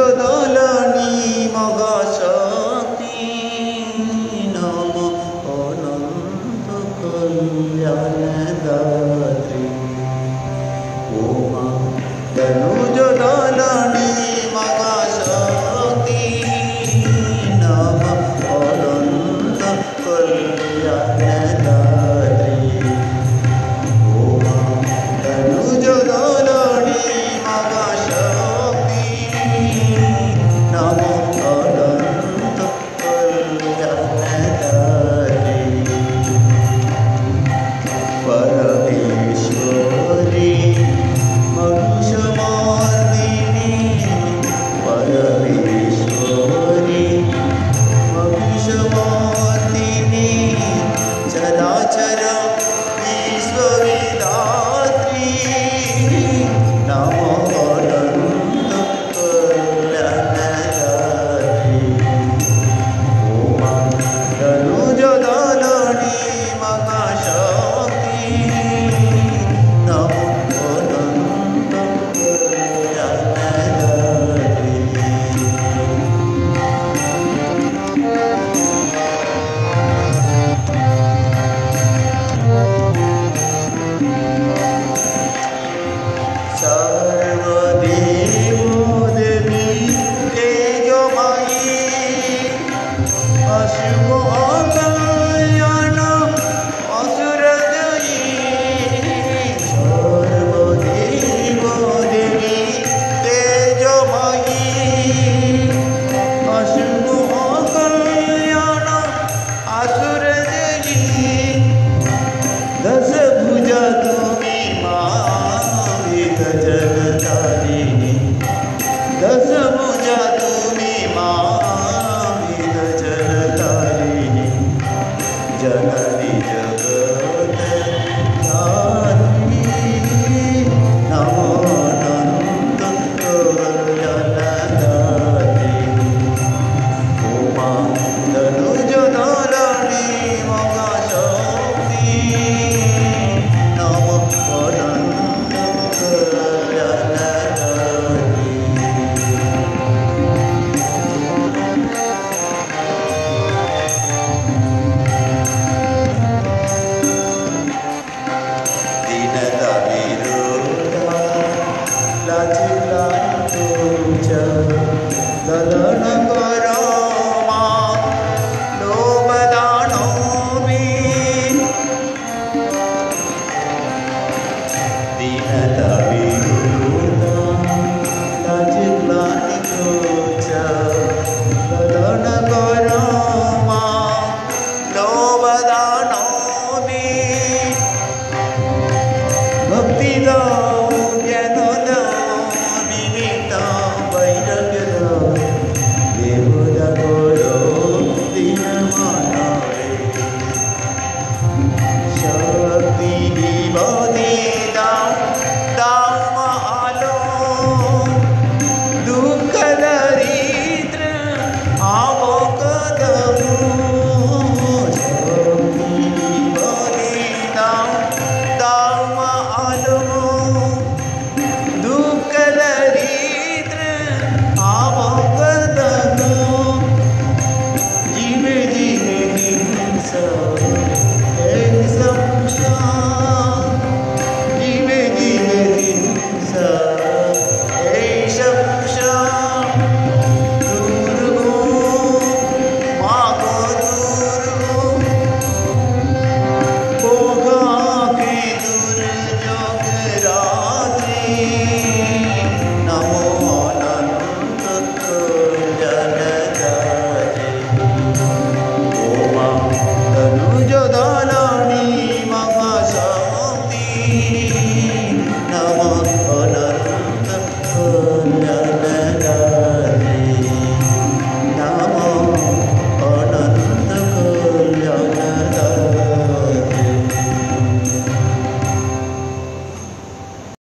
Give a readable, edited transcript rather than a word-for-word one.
দলনী মহাশক্তি নম অনন্ত কল্যাণদাত্রী ওমা তনুজ দলনী মহাশক্তি নম অনন্ত কল্যাণদাত্রী ওমা তনুজ দলনী মহাশক্তি নম অনন্ত কল্যাণদাত্রী পরমেশ্বরী মহিষমর্দিনী পরমেশ্বরী মহিষমর্দিনী চরাচর বিশ্ববিধাত্রী নম অনন্ত কল্যাণদাত্রী ওমা তনুজ দলনী মহাশক্তি নম অনন্ত কল্যাণদাত্রী সর্বদেব দেবী তেজময়ী অশুভ কল্যাণ অসুরজয়ী সর্বদেব দেবী তেজময়ী অশুভ কল্যাণ অসুরজয়ী দশ ভুজা তুমি মা জগতারিণী দশ ভুজা তুমি মা জগতারিণী জননী জগৎধারিণী নম অনন্ত কল্যাণদাত্রী ওমা তনুজ দলনী মহাশক্তি নম অনন্ত কল্যাণদাত্রী দীনদাবিরোধা লাচিলাঞ্চোচ দলন কর মা লোভদানবী দীনদাবিরোধা লাচিলাঞ্চোচ দলন কর মা লোভদানবী ভক্তিদান